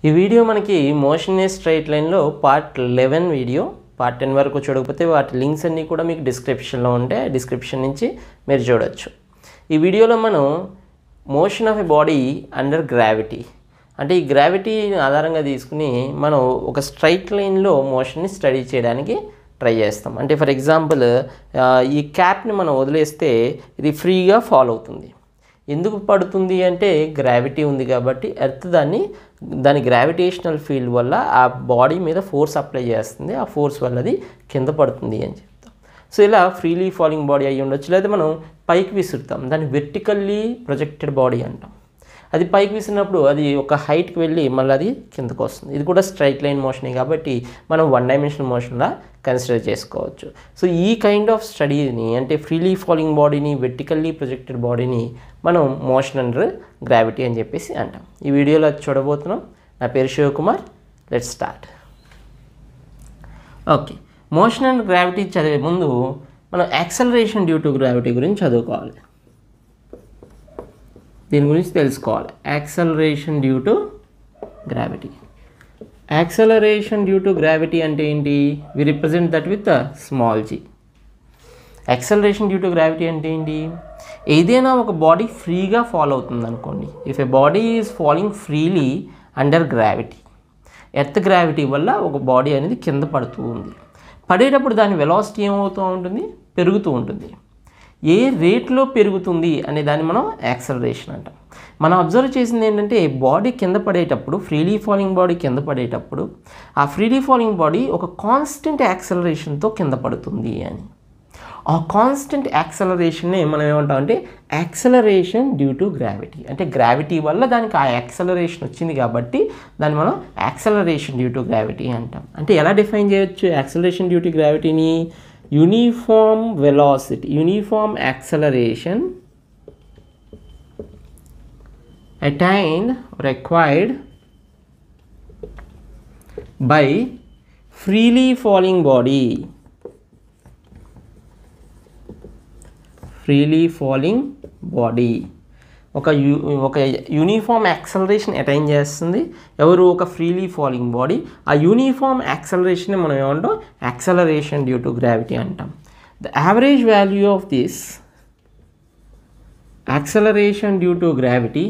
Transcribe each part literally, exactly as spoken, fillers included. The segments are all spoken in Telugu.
ఈ వీడియో మనకి మోషన్ ఏ స్ట్రైట్ లైన్లో part eleven video. Part ten వరకు చూడకపోతే వాటి లింక్స్ అన్నీ కూడా మీకు డిస్క్రిప్షన్లో ఉంటాయి. డిస్క్రిప్షన్ నుంచి మీరు చూడవచ్చు. ఈ వీడియోలో మనం motion of a body under gravity, అంటే ఈ గ్రావిటీ ఆధారంగా తీసుకుని మనం ఒక స్ట్రైట్ లైన్లో మోషన్ని స్టడీ చేయడానికి ట్రై చేస్తాం. అంటే ఫర్ ఎగ్జాంపుల్ ఈ క్యాప్ని మనం వదిలేస్తే ఇది ఫ్రీగా ఫాల్ అవుతుంది. ఎందుకు పడుతుంది అంటే గ్రావిటీ ఉంది కాబట్టి ఎర్త్ దాన్ని దాని గ్రావిటేషనల్ ఫీల్డ్ వల్ల ఆ బాడీ మీద ఫోర్స్ అప్లై చేస్తుంది. ఆ ఫోర్స్ వల్ల అది కింద పడుతుంది అని చెప్తాం. సో ఇలా ఫ్రీలీ ఫాలింగ్ బాడీ అయ్యి ఉండొచ్చు, లేదా మనం పైకి విసురుతాం, దాన్ని వెర్టికల్లీ ప్రొజెక్టెడ్ బాడీ అంటాం. అది పైకి విసిరినప్పుడు అది ఒక హైట్కి వెళ్ళి మళ్ళీ అది కిందకు వస్తుంది. ఇది కూడా స్ట్రైట్ లైన్ మోషనే కాబట్టి మనం వన్ డైమెన్షనల్ మోషన్లా కన్సిడర్ చేసుకోవచ్చు. సో ఈ కైండ్ ఆఫ్ స్టడీని, అంటే ఫ్రీలీ ఫాలింగ్ బాడీని, వెర్టికల్లీ ప్రొజెక్టెడ్ బాడీని మనం మోషన్ అండర్ గ్రావిటీ అని చెప్పేసి అంటాం. ఈ వీడియోలో చూడబోతున్నాం. నా పేరు Shivakumar. Let's start. Okay, motion under gravity చదివే ముందు మనం యాక్సలరేషన్ డ్యూ టు గ్రావిటీ గురించి చదువుకోవాలి. దీని గురించి తెలుసుకోవాలి. Acceleration due to gravity. Acceleration due to gravity అంటే ఏంటి? We represent that with small g. Acceleration due to gravity అంటే ఏంటి? ఏదైనా ఒక బాడీ ఫ్రీగా ఫాల్ అవుతుంది అనుకోండి. If a body is falling freely under gravity, earth gravity వల్ల ఒక బాడీ అనేది కింద పడుతూ ఉంది. పడేటప్పుడు దాని వెలాసిటీ ఏమవుతూ ఉంటుంది? పెరుగుతూ ఉంటుంది. ఏ రేట్లో పెరుగుతుంది అనే దాన్ని మనం యాక్సలరేషన్ అంటాం. మనం అబ్జర్వ్ చేసింది ఏంటంటే బాడీ కింద పడేటప్పుడు, ఫ్రీలీ ఫాలింగ్ బాడీ కింద పడేటప్పుడు ఆ ఫ్రీలీ ఫాలింగ్ బాడీ ఒక కాన్స్టెంట్ యాక్సలరేషన్తో కింద పడుతుంది అని. ఆ కాన్స్టెంట్ యాక్సలరేషన్నే మనం ఏమంటాం అంటే యాక్సలరేషన్ డ్యూ టు గ్రావిటీ. అంటే గ్రావిటీ వల్ల దానికి ఆ యాక్సలరేషన్ వచ్చింది కాబట్టి దాన్ని మనం యాక్సలరేషన్ డ్యూ టు గ్రావిటీ అంటాం. అంటే ఎలా డిఫైన్ చేయొచ్చు యాక్సలరేషన్ డ్యూ టు గ్రావిటీని? uniform velocity, uniform acceleration attained required by freely falling body, freely falling body. ఒక యూ ఒక యూనిఫామ్ యాక్సలరేషన్ అటైన్ చేస్తుంది ఎవరు? ఒక ఫ్రీలీ ఫాలింగ్ బాడీ. ఆ యూనిఫామ్ యాక్సలరేషన్ మనం ఏమంటాం? యాక్సలరేషన్ డ్యూ టు గ్రావిటీ అంటాం. The average value of this acceleration due to gravity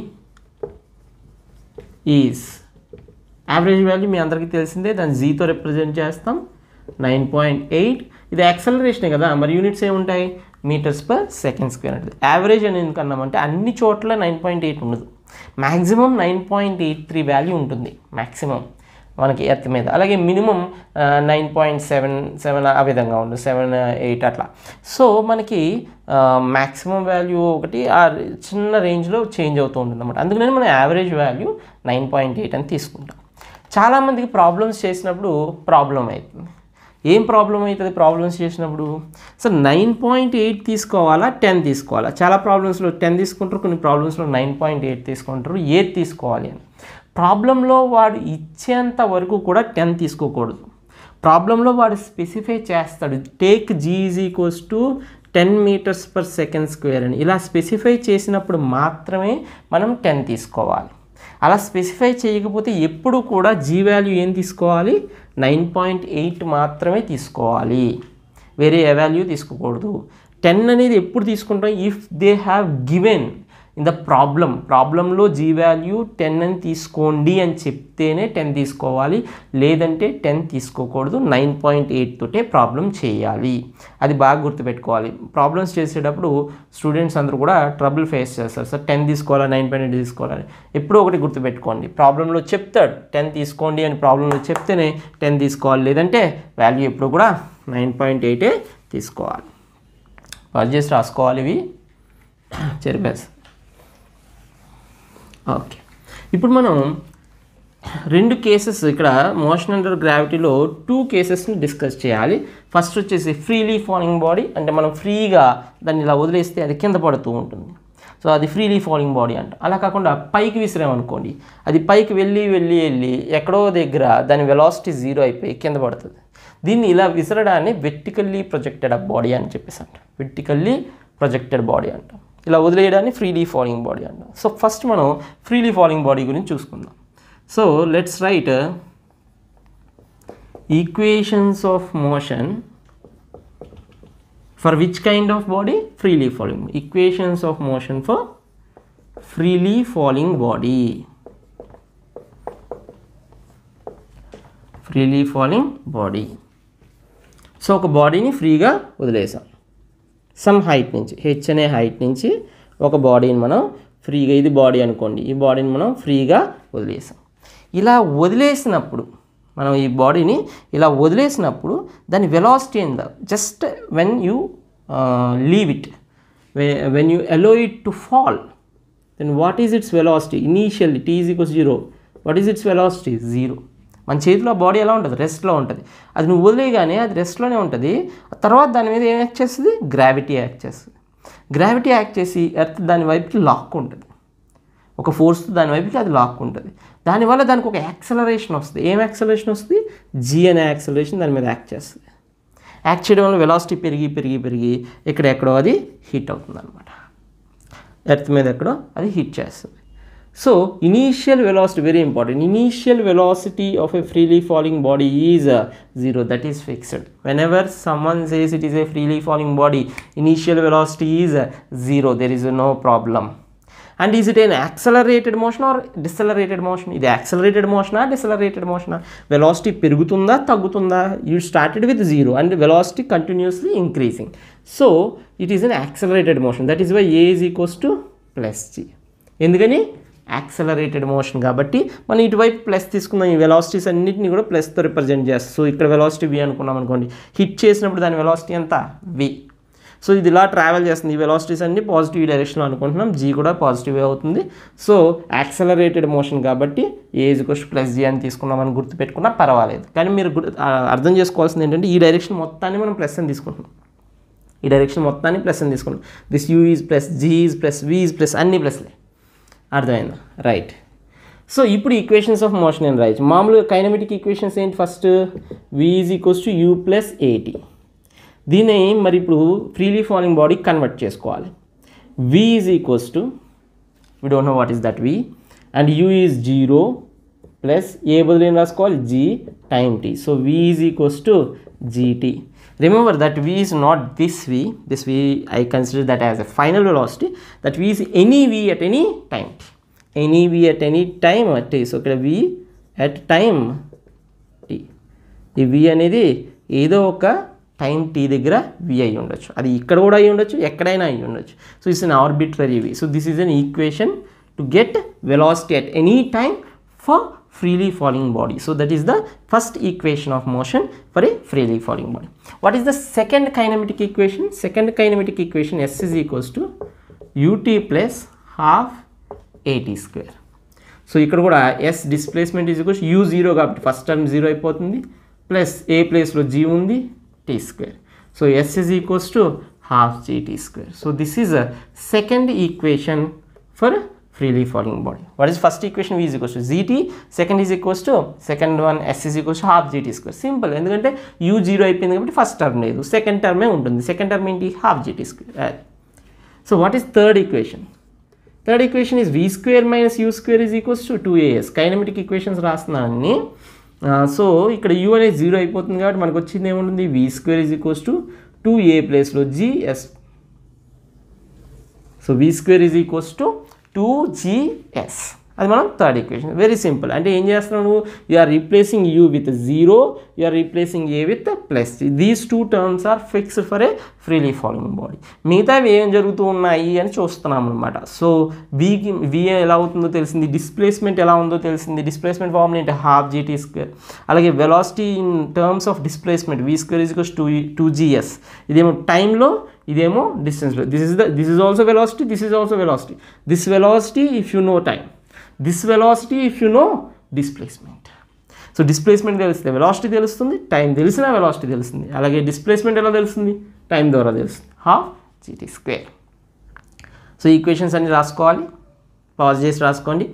is, average value మీ అందరికీ తెలిసిందే, దాన్ని జీతో రిప్రజెంట్ చేస్తాం. Nine point eight. ఇది యాక్సలరేషనే కదా, మరి యూనిట్స్ ఏముంటాయి? మీటర్స్ పర్ సెకండ్ స్క్వేర్ ఉంటుంది. యావరేజ్ అని ఎందుకన్నామంటే అన్ని చోట్ల నైన్ పాయింట్ ఎయిట్ ఉండదు, maximum nine point eight three value ఉంటుంది మ్యాక్సిమం మనకి ఎర్త్ మీద. అలాగే minimum nine point seven seven ఆ విధంగా ఉంటుంది, సెవెన్ ఎయిట్ అట్లా. సో మనకి మ్యాక్సిమం వాల్యూ ఒకటి ఆ చిన్న రేంజ్లో చేంజ్ అవుతూ ఉంటుంది అన్నమాట. అందుకనే మనం average value nine point eight అని తీసుకుంటాం. చాలామందికి ప్రాబ్లమ్స్ చేసినప్పుడు ప్రాబ్లం అవుతుంది. ఏం ప్రాబ్లం అవుతుంది ప్రాబ్లమ్స్ చేసినప్పుడు? సో నైన్ పాయింట్ ఎయిట్ తీసుకోవాలా, టెన్ తీసుకోవాలా? చాలా ప్రాబ్లమ్స్లో టెన్ తీసుకుంటారు, కొన్ని ప్రాబ్లమ్స్లో నైన్ పాయింట్ ఎయిట్ తీసుకుంటారు. ఏది తీసుకోవాలి అని ప్రాబ్లంలో వాడు ఇచ్చేంత వరకు కూడా టెన్ తీసుకోకూడదు. ప్రాబ్లంలో వాడు స్పెసిఫై చేస్తాడు, take g is equals to ten metres per second square అని. ఇలా స్పెసిఫై చేసినప్పుడు మాత్రమే మనం టెన్ తీసుకోవాలి. అలా స్పెసిఫై చేయకపోతే ఎప్పుడు కూడా జీ వాల్యూ ఏం తీసుకోవాలి? నైన్ పాయింట్ ఎయిట్ మాత్రమే తీసుకోవాలి, వేరే ఏ వాల్యూ తీసుకోకూడదు. టెన్ అనేది ఎప్పుడు తీసుకుంటాం? If they have given in the problem, ప్రాబ్లంలో జీ వాల్యూ టెన్ అని తీసుకోండి అని చెప్తేనే టెన్ తీసుకోవాలి, లేదంటే టెన్ తీసుకోకూడదు. నైన్ పాయింట్ ఎయిట్ తోటే ప్రాబ్లం చేయాలి. అది బాగా గుర్తుపెట్టుకోవాలి. ప్రాబ్లమ్స్ చేసేటప్పుడు స్టూడెంట్స్ అందరూ కూడా ట్రబుల్ ఫేస్ చేస్తారు. సార్ టెన్ తీసుకోవాలా, నైన్ పాయింట్ ఎయిట్ తీసుకోవాలని. ఎప్పుడో ఒకటి గుర్తుపెట్టుకోండి, ప్రాబ్లంలో చెప్తాడు టెన్ తీసుకోండి అని, ప్రాబ్లంలో చెప్తేనే టెన్ తీసుకోవాలి, లేదంటే వాల్యూ ఎప్పుడు కూడా నైన్ పాయింట్ ఎయిటే తీసుకోవాలి. వర్క్ చేసి రాసుకోవాలి ఇవి చెరిపేసి. ఓకే, ఇప్పుడు మనం రెండు కేసెస్ ఇక్కడ మోషన్ అండర్ గ్రావిటీలో టూ కేసెస్ని డిస్కస్ చేయాలి. ఫస్ట్ వచ్చేసి ఫ్రీలీ ఫాలింగ్ బాడీ, అంటే మనం ఫ్రీగా దాన్ని ఇలా వదిలేస్తే అది కింద పడుతూ ఉంటుంది. సో అది ఫ్రీలీ ఫాలింగ్ బాడీ అంట. అలా కాకుండా పైకి విసిరామనుకోండి, అది పైకి వెళ్ళి వెళ్ళి వెళ్ళి ఎక్కడో దగ్గర దాని వెలాసిటీ జీరో అయిపోయి కింద పడుతుంది. దీన్ని ఇలా విసరడాన్ని వెర్టికల్లీ ప్రొజెక్టెడ్ బాడీ అని చెప్పేసి అంట. వెర్టికల్లీ ప్రొజెక్టెడ్ బాడీ అంటాం. ఇలా వదిలేయడాన్ని ఫ్రీలీ ఫాలింగ్ బాడీ అంటాం. సో ఫస్ట్ మనం ఫ్రీలీ ఫాలింగ్ బాడీ గురించి చూసుకుందాం. So let's write equations of motion for which kind of body? Freely falling. Equations of motion for freely falling body. Freely falling body. So ఒక బాడీని ఫ్రీగా వదిలేసాం సమ్ హైట్ నుంచి, హెచ్ అనే హైట్ నుంచి ఒక బాడీని మనం ఫ్రీగా, ఇది బాడీ అనుకోండి, ఈ బాడీని మనం ఫ్రీగా వదిలేసాం. ఇలా వదిలేసినప్పుడు మనం ఈ బాడీని ఇలా వదిలేసినప్పుడు దాని వెలాసిటీ ఎంత, just when you leave it, when you allow it to fall, then what is its velocity? Initially t is equals zero. What is its velocity? Zero. మన చేతిలో బాడీ ఎలా ఉంటుంది? రెస్ట్లో ఉంటుంది. అది నువ్వు వదిలేగానే అది రెస్ట్లోనే ఉంటుంది. తర్వాత దాని మీద ఏం యాక్ట్ చేస్తుంది? గ్రావిటీ యాక్ట్ చేస్తుంది. గ్రావిటీ యాక్ట్ చేసి ఎర్త్ దాని వైపుకి లాక్ ఉంటుంది, ఒక ఫోర్స్తో దాని వైపుకి అది లాక్ ఉంటుంది. దానివల్ల దానికి ఒక యాక్సలరేషన్ వస్తుంది. ఏం యాక్సలరేషన్ వస్తుంది? జీ అనే యాక్సలరేషన్ దాని మీద యాక్ట్ చేస్తుంది. యాక్ట్ చేయడం వల్ల వెలాసిటీ పెరిగి పెరిగి పెరిగి ఇక్కడ ఎక్కడో అది హిట్ అవుతుంది అనమాట. ఎర్త్ మీద ఎక్కడో అది హిట్ చేస్తుంది. So initial velocity very important. Initial velocity of a freely falling body is zero. That is fixed. Whenever someone says it is a freely falling body, initial velocity is zero. There is no problem. And is it an accelerated motion or decelerated motion? ఇది accelerated motion ఆ decelerated motion ఆ? velocity పెరుగుతుందా తగ్గుతుందా? You started with zero and velocity continuously increasing. So it is an accelerated motion. That is why A is equals to plus G. ఎందుకని? యాక్సలరేటెడ్ మోషన్ కాబట్టి మనం ఇటువైపు ప్లస్ తీసుకుందాం. ఈ వెలాసిటీస్ అన్నింటినీ కూడా ప్లస్తో రిప్రజెంట్ చేస్తాం. సో ఇక్కడ వెలాసిటీ V అనుకున్నాం అనుకోండి, హిట్ చేసినప్పుడు దాని వెలాసిటీ ఎంత? V. సో ఇది ఇలా ట్రావెల్ చేస్తుంది. ఈ వెలాసిటీస్ అన్ని పాజిటివ్ డైరెక్షన్లో అనుకుంటున్నాం, జీ కూడా పాజిటివ్ అవుతుంది. సో యాక్సలరేటెడ్ మోషన్ కాబట్టి a is equals to plus g అని తీసుకున్నామని గుర్తుపెట్టుకున్నా పర్వాలేదు. కానీ మీరు అర్థం చేసుకోవాల్సింది ఏంటంటే ఈ డైరెక్షన్ మొత్తాన్ని మనం ప్లస్ అని తీసుకుంటున్నాం. ఈ డైరెక్షన్ మొత్తాన్ని ప్లస్ అని తీసుకుంటాం. This u is plus, g is plus, v is plus, అన్ని ప్లస్లే. అర్థమైందా? రైట్. సో ఇప్పుడు ఈక్వేషన్స్ ఆఫ్ మోషన్ అని రాయొచ్చు. మామూలుగా కైనమెటిక్ ఈక్వేషన్స్ ఏంటి? First v is equals to u plus a t. దీన్ని మరి ఇప్పుడు ఫ్రీలీ ఫాలింగ్ బాడీ కన్వర్ట్ చేసుకోవాలి. V is equals to, we don't know what is that v, and u is zero plus a బదులు ఏం రాసుకోవాలి? G time t. So v is equals to g t. Remember that v is not this v, this v I consider that as a final velocity. That v is any v at any time, any v at any time at t. So ఇక్కడ వి అట్ టైమ్ టీ. ఈ వి అనేది ఏదో ఒక టైం టీ దగ్గర వి అయి ఉండొచ్చు, అది ఇక్కడ కూడా అయి ఉండొచ్చు, ఎక్కడైనా అయి ఉండొచ్చు. So it's an arbitrary v. So this is an equation to get velocity at any time for freely falling body. So that is the first equation of motion for a freely falling body. What is the second kinematic equation? Second kinematic equation, S is equals to ut plus half at square. So ఇక్కడ కూడా S displacement is equals to u zero కాబట్టి ఫస్ట్ టర్మ్ జీరో అయిపోతుంది, ప్లస్ ఏ ప్లేస్లో g ఉంది, t square. So S is equals to half gt square. So this is a second equation for freely falling body. What is first equation? V is equals to gt, second is equals to, second one S is equals to half gt square. Simple. ఎందుకంటే u జీరో అయిపోయింది కాబట్టి ఫస్ట్ టర్మ్ లేదు, సెకండ్ టర్మే ఉంటుంది. సెకండ్ టర్మ్ ఏంటి? half gt square. So what is third equation? Third equation is v square minus u square is equals to two a s. Kinematic equations రాస్తున్నాన్ని. సో ఇక్కడ u అనేది జీరో అయిపోతుంది కాబట్టి మనకు వచ్చింది ఏముంటుంది? v square is equals to two a ప్లేస్లో gs. So v square is equals to two g s. అది మనం థర్డ్ ఈక్వేషన్. Very simple. అంటే ఏం చేస్తున్నావు నువ్వు? You are replacing u with zero, you are replacing a with plus g. These two terms are fixed for a freely falling body. మిగతావి ఏం జరుగుతూ ఉన్నాయి అని చూస్తున్నాం అనమాట. సో వీకి వి ఎలా అవుతుందో తెలిసింది, డిస్ప్లేస్మెంట్ ఎలా ఉందో తెలిసింది. డిస్ప్లేస్మెంట్ ఫార్ములా ఏంటి? Half g t square. అలాగే velocity in terms of displacement v square is equals to two g s. ఇదేమో టైంలో, ఇదేమో డిస్టెన్స్లో. This is the this is also velocity, this is also velocity. This velocity if you know time, this velocity if you know displacement. So displacement తెలిస్తే వెలాసిటీ తెలుస్తుంది, టైం తెలిసినా వెలాసిటీ తెలుస్తుంది. అలాగే డిస్ప్లేస్మెంట్ ఎలా తెలుస్తుంది? టైం ద్వారా తెలుస్తుంది. Half g t square. So equations అన్ని రాసుకోవాలి, పాజ్ చేసి రాసుకోండి.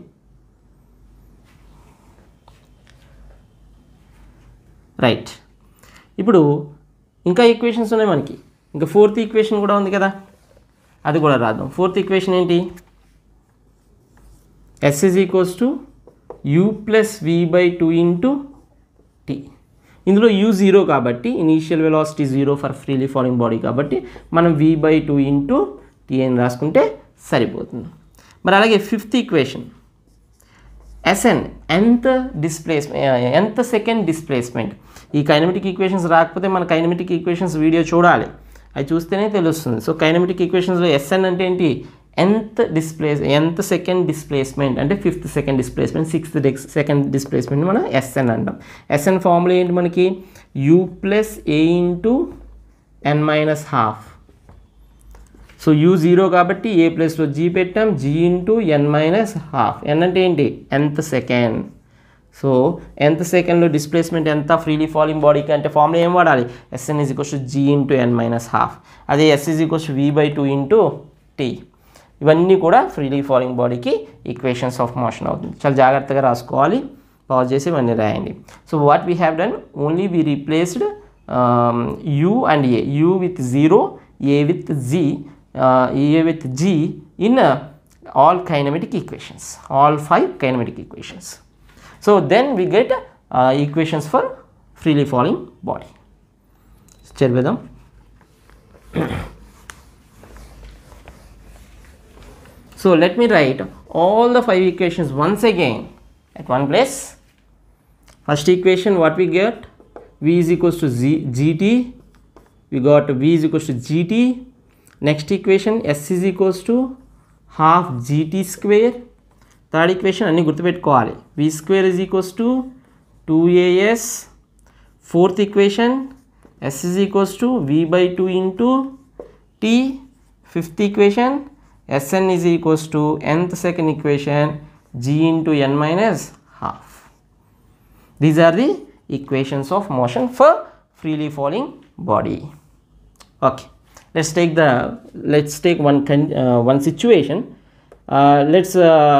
రైట్. ఇప్పుడు ఇంకా ఈక్వేషన్స్ ఉన్నాయి మనకి. ఇంకా ఫోర్త్ ఈక్వేషన్ కూడా ఉంది కదా, అది కూడా రాద్దాం. ఫోర్త్ ఈక్వేషన్ ఏంటి? S is equals to u plus v by two into t. ఇందులో యూ జీరో కాబట్టి initial velocity zero for freely falling body కాబట్టి మనం v by two into t అని రాసుకుంటే సరిపోతుంది. మరి అలాగే ఫిఫ్త్ ఈక్వేషన్ ఎస్ఎన్ ఎంత డిస్ప్లేస్మెంట్ ఎంత సెకండ్ డిస్ప్లేస్మెంట్. ఈ కైనమెటిక్ ఈక్వేషన్స్ రాకపోతే మన కైనమెటిక్ ఈక్వేషన్స్ వీడియో చూడాలి, అవి చూస్తేనే తెలుస్తుంది. సో కైనమెటిక్ ఈక్వేషన్స్లో ఎస్ఎన్ అంటే ఏంటి, ఎంత డిస్ప్లేస్ ఎంత సెకండ్ డిస్ప్లేస్మెంట్ అంటే fifth second displacement, sixth second displacement మనం ఎస్ఎన్ అంటాం. ఎస్ఎన్ ఫార్ములా ఏంటి మనకి, u plus a into n minus half. So u zero కాబట్టి ఏ ప్లస్లో జీ పెట్టాం, g into n minus half. N అంటే ఏంటి, ఎంత సెకండ్. సో ఎంత సెకండ్లో డిస్ప్లేస్మెంట్ ఎంత ఫ్రీలీ ఫాలింగ్ బాడీకి అంటే ఫార్ములా ఏం వాడాలి, s n is equals to g into n minus half. అదే s is equals to v by two into t. ఇవన్నీ కూడా ఫ్రీలీ ఫాలింగ్ బాడీకి ఈక్వేషన్స్ ఆఫ్ మోషన్ అవుతుంది. చాలా జాగ్రత్తగా రాసుకోవాలి, పాజ్ చేసి ఇవన్నీ రాయండి. So what we have done, only we replaced u and a, u with zero, a with g, a with g in all kinematic equations, all five kinematic equations. So then we get uh, equations for freely falling body. Cherbedam. So let me write all the five equations once again at one place. First equation, what we get, v is equals to z, gt. We got v is equals to gt. Next equation, s is equals to half gt square. Third equation అన్నీ గుర్తుపెట్టుకోవాలి, v square is equals to two a s. Fourth equation s is equals to v by two into t. Fifth equation s n is equals to nth second equation g into n minus half. These are the equations of motion for freely falling body. Okay, let's take the let's take one one situation. Let's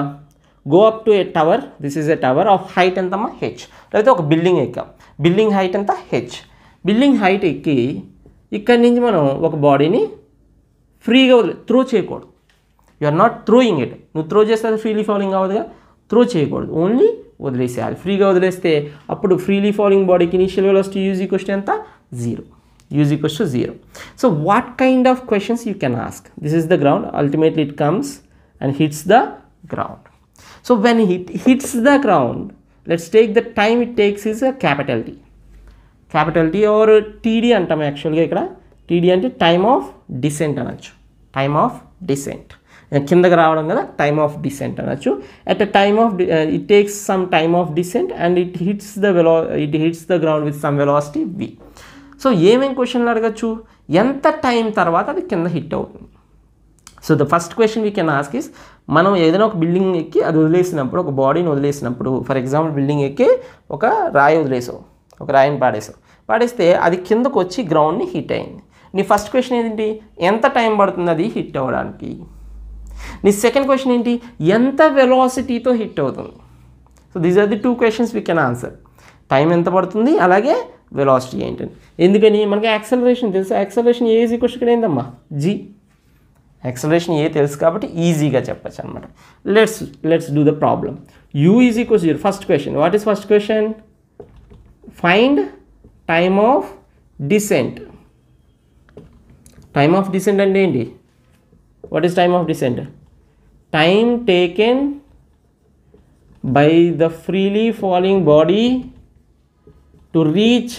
go up to a tower. This is a tower of height ఎంతమ్మా, హెచ్. లేకపోతే ఒక బిల్డింగ్ ఎక్కాం, బిల్డింగ్ హైట్ ఎంత, హెచ్. బిల్డింగ్ హైట్ ఎక్కి ఇక్కడి నుంచి మనం ఒక బాడీని ఫ్రీగా వదిలే త్రో చేయకూడదు. You are not throwing it. నువ్వు త్రో చేస్తే అది ఫ్రీలీ ఫాలింగ్ అవ్వదుగా, త్రో చేయకూడదు, ఓన్లీ వదిలేసేయాలి. ఫ్రీగా వదిలేస్తే అప్పుడు ఫ్రీలీ ఫాలింగ్ బాడీకి initial velocity u is equals to ఎంత, zero. U is equals to zero. So what kind of questions you can ask. This is the ground, ultimately it comes and hits the ground. So when it hits the ground, let's take the time it takes is a capital T. Capital T or T D అంటాం యాక్చువల్గా ఇక్కడ. T D అంటే టైమ్ ఆఫ్ డిసెంట్ అనొచ్చు, టైమ్ ఆఫ్ డిసెంట్. కిందకి రావడం కదా, టైమ్ ఆఫ్ డిసెంట్ అనొచ్చు. At a time of it takes some time of descent and it hits the velo it hits the ground with some velocity v. So ఏమేమి క్వశ్చన్లు అడగచ్చు, ఎంత టైం తర్వాత అది కింద హిట్ అవుతుంది. So the first question we can ask is, మనం ఏదైనా ఒక బిల్డింగ్ ఎక్కి అది వదిలేసినప్పుడు, ఒక బాడీని వదిలేసినప్పుడు, ఫర్ ఎగ్జాంపుల్ బిల్డింగ్ ఎక్కి ఒక రాయి వదిలేసావు, ఒక రాయిని పాడేసావు, పాడేస్తే అది కిందకు వచ్చి గ్రౌండ్ని హిట్ అయింది. నీ ఫస్ట్ క్వశ్చన్ ఏంటి, ఎంత టైం పడుతుంది అది హిట్ అవ్వడానికి. నీ సెకండ్ క్వశ్చన్ ఏంటి, ఎంత వెలాసిటీతో హిట్ అవుతుంది. So these are the two questions we can answer. Time ఎంత పడుతుంది, అలాగే వెలాసిటీ ఏంటని. ఎందుకని మనకి యాక్సలరేషన్ తెలుసు, యాక్సలరేషన్ ఏ ఈజ్ ఈక్వల్స్ ఇక్కడ ఏందమ్మా, జీ. యాక్సలరేషన్ ఏ తెలుసు కాబట్టి ఈజీగా చెప్పచ్చు అనమాట. Let's let's do the problem. U is equals zero. First question, what is first question, find time of descent. Time of descent అంటే ఏంటి, what is time of descent, time taken by the freely falling body to reach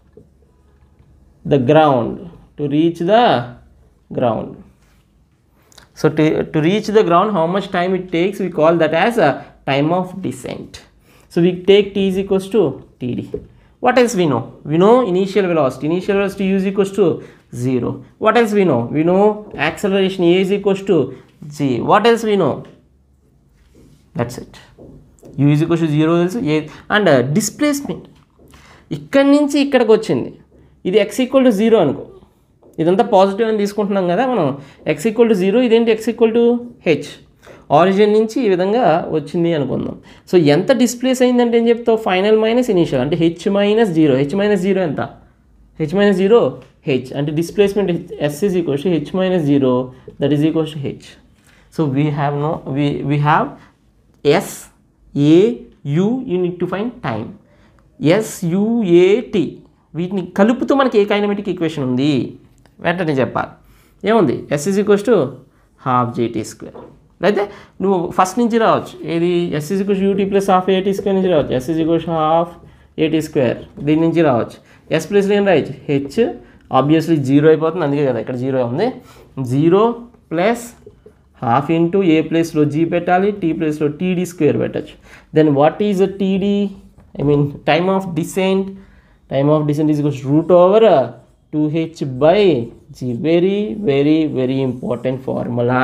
the ground, to reach the ground. So to, to reach the ground, how much time it takes, we call that as a time of descent. So we take t is equals to T D. What else we know? We know initial velocity. Initial velocity u is equals to zero. What else we know? We know acceleration a is equals to g. What else we know? That's it. u is equals to zero also. And uh, displacement. ఇక్కడి నుంచి ఇక్కడికి వచ్చింది, ఇది x ఈక్వల్ టు జీరో అనుకో, ఇదంతా పాజిటివ్ అని తీసుకుంటున్నాం కదా మనం. ఎక్స్ ఈక్వల్ టు జీరో, ఇదేంటి x equal to h. Origin నుంచి ఈ విధంగా వచ్చింది అనుకుందాం. సో ఎంత డిస్ప్లేస్ అయిందంటే ఏం చెప్తావు, ఫైనల్ మైనస్ ఇనిషియల్ అంటే h minus zero. H minus zero ఎంత, హెచ్ మైనస్ జీరో హెచ్ అంటే displacement s is equals to h minus zero, that is equals to h. So we have no we we have s, a, u you need to find time. S u a t వీటిని కలుపుతూ మనకి ఏ కైనమెటిక్ ఈక్వేషన్ ఉంది వెంటనే చెప్పాలి. ఏముంది? S is equals to half g t square. అయితే నువ్వు ఫస్ట్ నుంచి రావచ్చు, ఏది s is equals u t plus half ఏటీ స్క్వేర్ నుంచి రావచ్చు. ఎస్ ఈజ్ ఈక్వల్స్ హాఫ్ ఏటీ స్క్వేర్ దీని నుంచి రావచ్చు. ఎస్ ప్లస్లో ఏం రాయొచ్చు? హెచ్ ఆబ్వియస్లీ జీరో అయిపోతుంది, అందుకే కదా ఇక్కడ జీరో ఉంది. Zero plus half into a ప్లేస్లో జీ పెట్టాలి, టీ ప్లేస్లో టీడీ స్క్వేర్ పెట్టచ్చు. Then what is uh t d? I mean time of descent. Time of descent is equals root over two h by g. Very very very important formula.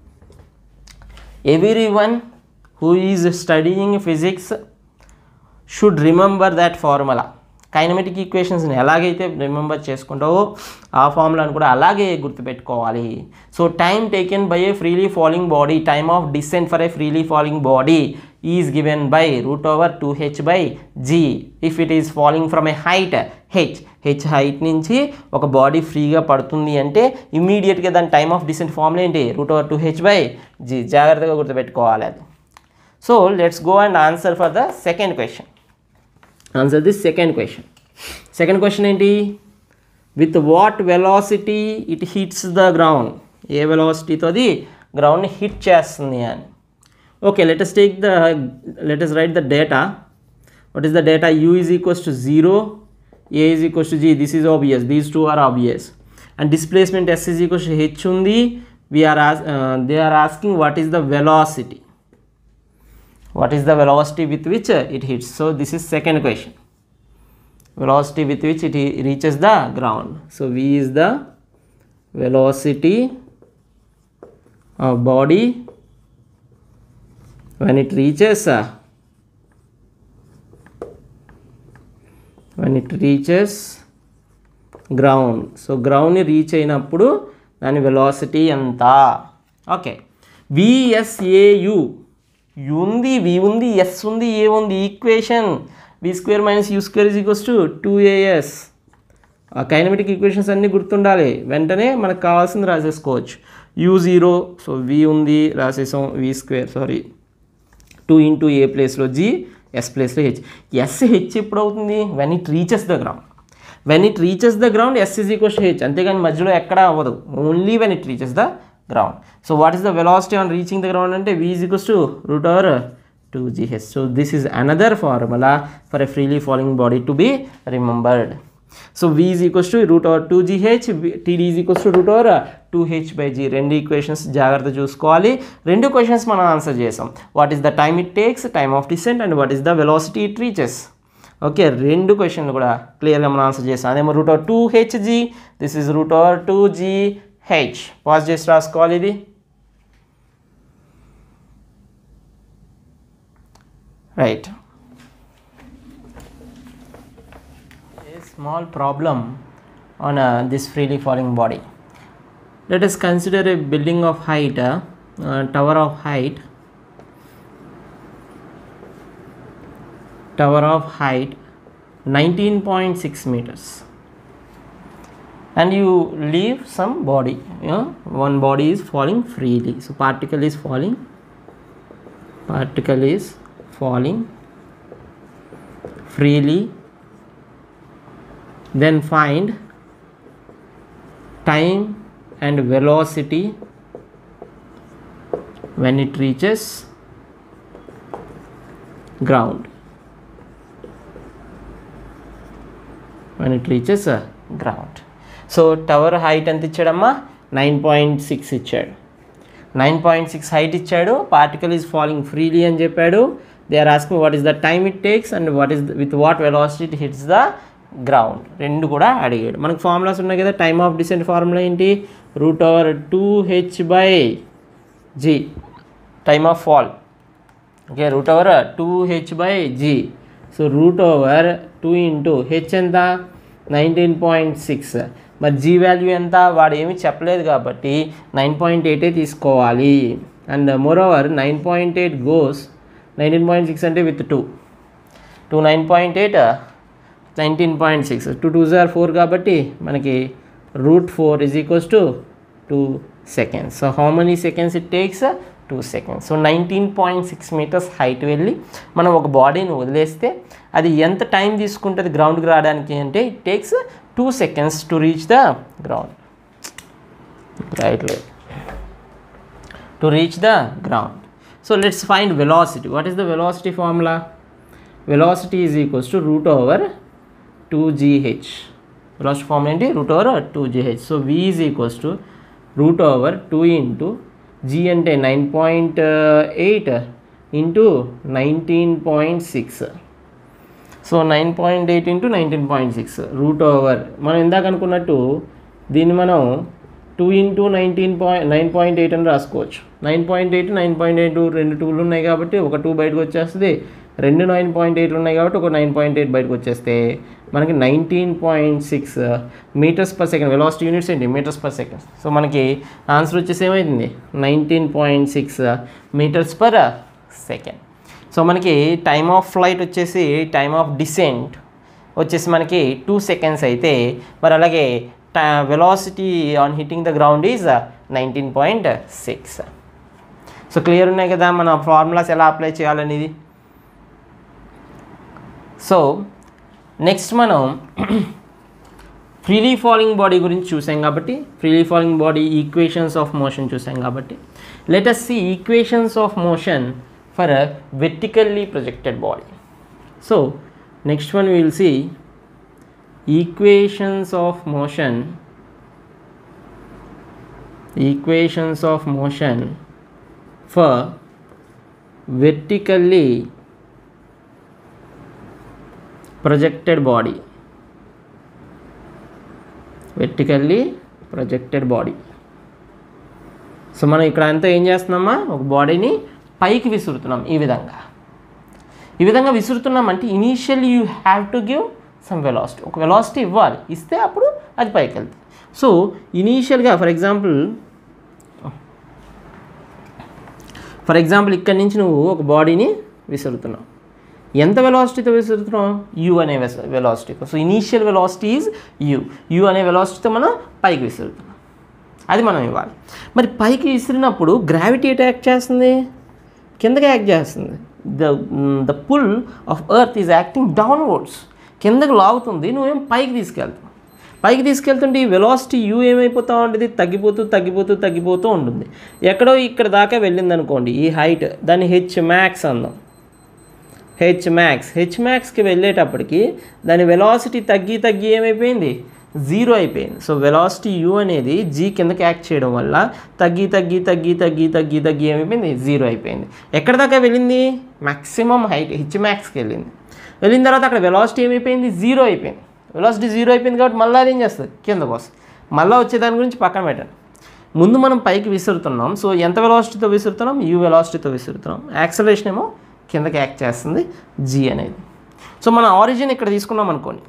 Everyone who is studying physics should remember that formula. Kinematic ఈక్వేషన్స్ని ఎలాగైతే రిమెంబర్ చేసుకుంటావో ఆ ఫార్ములాను కూడా అలాగే గుర్తుపెట్టుకోవాలి. So time taken by a freely falling body, time of descent for a freely falling body is given by root over two h by g if it is falling from a height h. H height నుంచి ఒక బాడీ ఫ్రీగా పడుతుంది అంటే ఇమ్మీడియట్గా దాని టైమ్ ఆఫ్ డిసెంట్ ఫార్ములా ఏంటి? Root over two h by g. జాగ్రత్తగా గుర్తుపెట్టుకోవాలి అది. So let's go and answer for the second question. Answer this second question. Second question ఏంటి? With what velocity it hits the ground? ఏ వెలాసిటీతో అది గ్రౌండ్ని హిట్ చేస్తుంది అని. Okay, let us take the let us write the data. What is the data? U is equals to zero, A is equals to G. This is obvious. These two are obvious. And displacement S is equals to H ఉంది. We are as, uh, they are asking what is the velocity. What is the velocity with which it hits? So this is second question. Velocity with which it reaches the ground. So V is the velocity of body when it reaches uh, when it reaches ground. So ground ni reach అయినప్పుడు దాని velocity ఎంత? Okay. V S A U ఉంది, వి ఉంది, ఎస్ ఉంది, ఏ ఉంది. Equation v square minus u square is equals to two a s. ఆ కైనమెటిక్ ఈక్వేషన్స్ అన్నీ గుర్తుండాలి, వెంటనే మనకు కావాల్సింది రాసేసుకోవచ్చు. యూ జీరో, సో వి ఉంది రాసేసాం, v square sorry two into a ప్లేస్లో జీ, ఎస్ ప్లేస్లో హెచ్. ఎస్ హెచ్ ఎప్పుడు అవుతుంది? When it reaches the ground. When it reaches the ground s is equals to h, అంతేగాని మధ్యలో ఎక్కడ అవ్వదు, only when it reaches the ground. So what is the velocity on reaching the ground? And V is equals to root over two G H. So this is another formula for a freely falling body to be remembered. So V is equals to root over two G H, T D is equals to root over two H by G. రెండు ఈక్వేషన్స్ జాగ్రత్త చూసుకోవాలి. రెండు క్వశ్చన్స్ మనం ఆన్సర్ చేసాం. What is the time it takes, time of descent, and what is the velocity it reaches. Okay, రెండు క్వశ్చన్లు కూడా క్లియర్గా మనం ఆన్సర్ చేసాం. అదేమో root over two h g, this is root over two g h. Pause చేసి రాసుకోవాలి ఇది. Right. A small problem on uh, this freely falling body. Let us consider a building of height, uh, uh, tower of height, tower of height nineteen point six meters. And you leave some body, you know, one body is falling freely. So particle is falling, particle is falling freely. Then find time and velocity when it reaches ground. When it reaches a ground. So tower height ఎంత ఇచ్చాడమ్మా? నైన్ పాయింట్ సిక్స్ ఇచ్చాడు. నైన్ పాయింట్ సిక్స్ హైట్ ఇచ్చాడు. పార్టికల్ ఈజ్ ఫాలింగ్ ఫ్రీలీ అని చెప్పాడు. They are asking what is the time it takes and what is with what velocity it hits the ground. రెండు కూడా అడిగాడు. మనకు ఫార్ములాస్ ఉన్నాయి కదా. టైమ్ ఆఫ్ డిసెంట్ ఫార్ములా ఏంటి? Root over two h by g. Time of fall, okay, root over two h by g. So root over two into h ఎంత? Nineteen point six. మరి జీ వాల్యూ ఎంత? వాడు ఏమీ చెప్పలేదు కాబట్టి నైన్ పాయింట్ ఎయిటే తీసుకోవాలి. And more over nine point eight goes nineteen point six అంటే with two two nine point eight nineteen point six two two జార్ ఫోర్ కాబట్టి మనకి root four is equals to two seconds. So how many seconds it takes? Two seconds. So nineteen point six metres height వెళ్ళి మనం ఒక బాడీని వదిలేస్తే అది ఎంత టైం తీసుకుంటుంది గ్రౌండ్కి రావడానికి అంటే it takes two seconds to reach the ground. Right లేదు to reach the ground. So let's find velocity. What is the velocity formula? Velocity is equals to root over two g h. Velocity formula ఏంటి? Root over two g h. So v is equals to root over two into g అంటే nine point eight into nineteen point six. So nine point eight into nineteen point six root over మనం ఇందాక అనుకున్నట్టు దీన్ని మనం two into nineteen point nine point eight అని రాసుకోవచ్చు. Nine point eight nine point eight రెండు టూలు ఉన్నాయి కాబట్టి ఒక టూ బయటకు వచ్చేస్తుంది. రెండు నైన్ పాయింట్ ఎయిట్లు ఉన్నాయి కాబట్టి ఒక నైన్ పాయింట్ ఎయిట్ బయటకు వచ్చేస్తే మనకి nineteen point six metres per second. Velocity units ఏంటి? Metres per second. సో మనకి ఆన్సర్ వచ్చేసి ఏమైంది? Nineteen point six metres per second. So మనకి టైమ్ ఆఫ్ ఫ్లైట్ వచ్చేసి టైమ్ ఆఫ్ డిసెంట్ వచ్చేసి మనకి టూ సెకండ్స్ అయితే మరి అలాగే velocity on hitting the ground is nineteen point six. So clear ఉన్నాయి కదా మన ఫార్ములాస్ ఎలా అప్లై చేయాలనేది. సో నెక్స్ట్ మనం ఫ్రీలీ ఫాలింగ్ బాడీ గురించి చూసాం కాబట్టి freely falling body equations of motion చూసాం కాబట్టి let us see equations of motion for a vertically projected body. So next one we will see equations of motion equations of motion for vertically projected body vertically projected body. So మనం ఇక్కడ అంతా ఏం చేస్తున్నామా ఒక బాడీని పైకి విసురుతున్నాం. ఈ విధంగా ఈ విధంగా విసురుతున్నాం అంటే initially you have to give some velocity. ఒక వెలాసిటీ ఇవ్వాలి, ఇస్తే అప్పుడు అది పైకి వెళ్తుంది. సో ఇనీషియల్గా ఫర్ ఎగ్జాంపుల్ ఫర్ ఎగ్జాంపుల్ ఇక్కడ నుంచి నువ్వు ఒక బాడీని విసురుతున్నావు. ఎంత వెలాసిటీతో విసురుతున్నావు? యూ అనే వెలాసిటీతో. So initial velocity is u. U అనే వెలాసిటీతో మనం పైకి విసురుతున్నాం. అది మనం ఇవ్వాలి. మరి పైకి విసిరినప్పుడు గ్రావిటీ ఎటు యాక్ట్ చేస్తుంది? కిందకి యాక్ట్ చేస్తుంది. The the pull of earth is acting downwards. కిందకి లాగుతుంది, నువ్వేం పైకి తీసుకెళ్తావు. పైకి తీసుకెళ్తుంటే ఈ వెలాసిటీ యూ ఏమైపోతూ ఉంటుంది? తగ్గిపోతూ తగ్గిపోతూ తగ్గిపోతూ ఉంటుంది. ఎక్కడో ఇక్కడ దాకా వెళ్ళింది అనుకోండి ఈ హైట్, దాన్ని హెచ్ మ్యాక్స్ అందాం. హెచ్ మ్యాక్స్ హెచ్ మ్యాక్స్కి వెళ్ళేటప్పటికి దాని వెలాసిటీ తగ్గి తగ్గి ఏమైపోయింది? జీరో అయిపోయింది. సో వెలాసిటీ యూ అనేది జీ కిందకి యాక్ట్ చేయడం వల్ల తగ్గి తగ్గి తగ్గి తగ్గి తగ్గి తగ్గి ఏమైపోయింది? జీరో అయిపోయింది. ఎక్కడ దాకా వెళ్ళింది? మ్యాక్సిమం హైట్ హెచ్ మ్యాక్స్కి వెళ్ళింది. వెళ్ళిన తర్వాత అక్కడ వెలాసిటీ ఏమైపోయింది? జీరో అయిపోయింది. వెలాసిటీ జీరో అయిపోయింది కాబట్టి మళ్ళీ అది ఏం చేస్తుంది? కిందకు వస్తుంది. మళ్ళీ వచ్చే దాని గురించి పక్కన పెట్టండి. ముందు మనం పైకి విసురుతున్నాం. సో ఎంత వెలాసిటీతో విసురుతున్నాం? యూ వెలాసిటీతో విసురుతున్నాం. యాక్సలరేషన్ ఏమో కిందకి యాక్ట్ చేస్తుంది జీ అనేది. సో మన ఆరిజిన్ ఇక్కడ తీసుకున్నాం అనుకోండి,